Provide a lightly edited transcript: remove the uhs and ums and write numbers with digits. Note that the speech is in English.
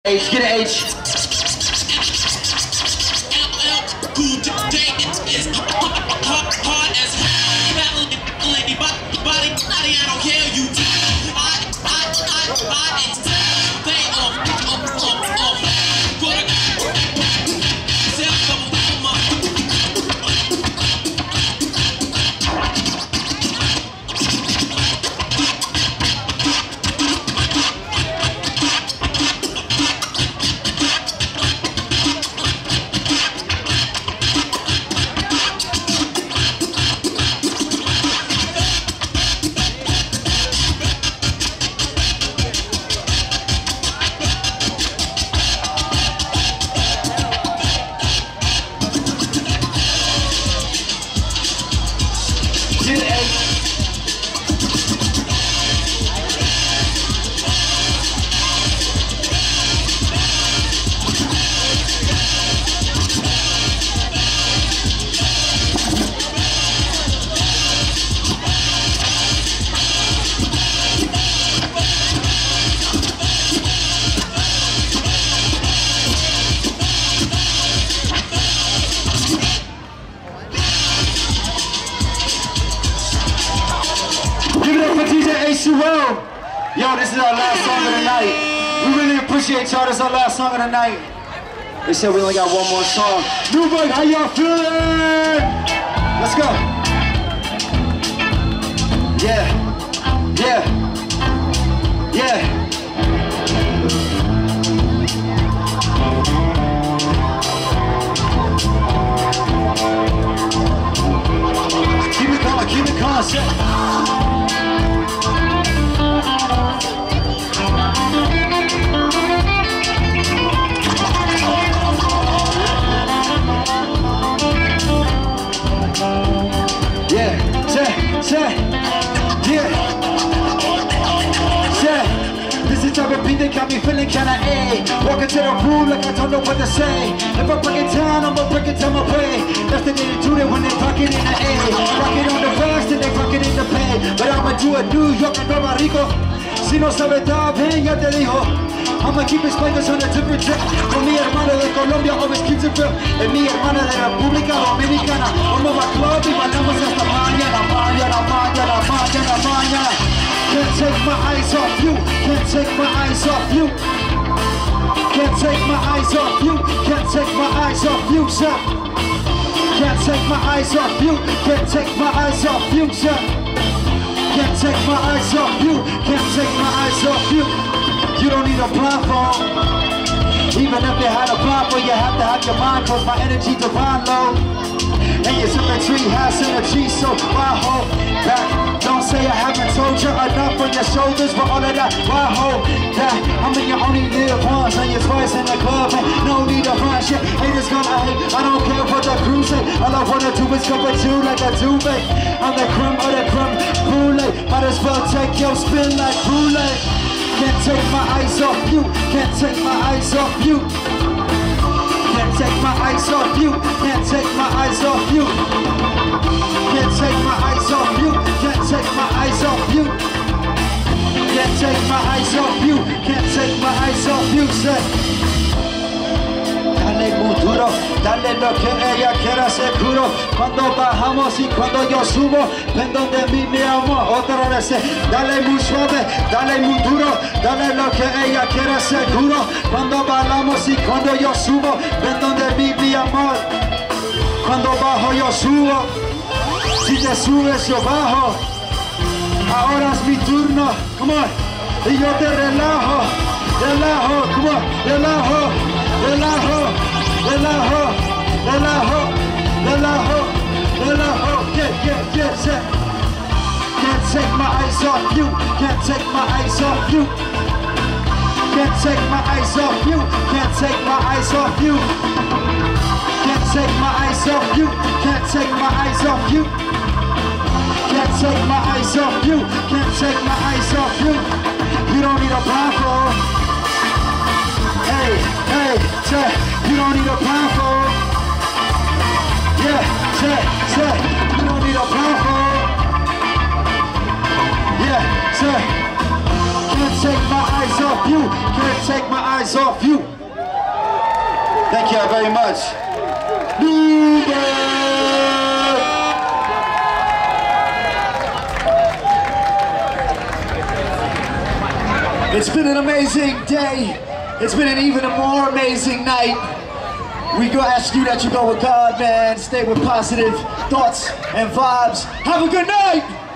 H, get an H. Hard as hell, body, I don't care you. Yo, this is our last song of the night. We really appreciate y'all. This is our last song of the night. They said we only got one more song. Newburgh, how y'all feeling? Let's go. Yeah. Yeah. Yeah. Keep it going, keep it going. They got me feeling kinda A. Walking to the pool like I don't know what to say. If I break it down, I'ma break it down my way. That's the attitude when they fucking in the A. Rocking on the fast and they fucking in the pay. But I'ma do it New York and Nueva Rico. Si no sabes estar bien, ya te dijo. I'ma keep it spikers on a different trip. Con mi hermano de Colombia always keeps it real. En mi hermana de República Dominicana. Vamos a club y bailamos hasta mañana, mañana, mañana, mañana, mañana. Can't take my eyes off you, can't take my eyes off you. Can't take my eyes off you, can't take my eyes off you, sir. Can't take my eyes off you, can't take my eyes off you, sir. Can't take my eyes off you, can't take my eyes off you. You don't need a blindfold. Even if you had a blindfold, you have to have your mind, cause my energy divine low. And your symmetry has synergy, so why hold back? Don't say I haven't told you enough on your shoulders for all of that. Why hold that? I mean you only live once and you're twice in the club, and no need to run shit. Haters gonna hate, I don't care what the crew say. All I wanna do is cover you like a duvet. I'm the creme of the creme brulee. Might as well take your spin like brulee. Can't take my eyes off you, can't take my eyes off you. Can't take my eyes off you, can't take my eyes off you. Can't take my eyes off you, can't take my eyes off you. Can't take my eyes off you, can't take my eyes off you, say. Dale muy duro, dale lo que ella quiera seguro. Cuando bajamos y cuando yo subo, ven donde mí mi amor. Otra vez, dale muy suave, dale muy duro, dale lo que ella quiera seguro. Cuando bajamos y cuando yo subo, ven donde mí mi amor. Cuando bajo yo subo, si te subes yo bajo. Ahora es mi turno, come on. Y yo te relajo, relajo, come on, relajo, relajo, relajo, relajo, relajo, relajo, yeah, yeah, yeah, yeah. Can't take my eyes off you, can't take my eyes off you. Can't take my eyes off you, can't take my eyes off you. Can't take my eyes off you, can't take my eyes off you. Can't take my eyes off you, can't take my eyes off you. You don't need a blindfold. Hey, hey, check, you don't need a blindfold. Yeah, check, check, you don't need a blindfold. Yeah, check. Can't take my eyes off you, can't take my eyes That's off you. Thank you very much. Newburgh! It's been an amazing day. It's been an even more amazing night. We go ask you that you go with God, man. Stay with positive thoughts and vibes. Have a good night!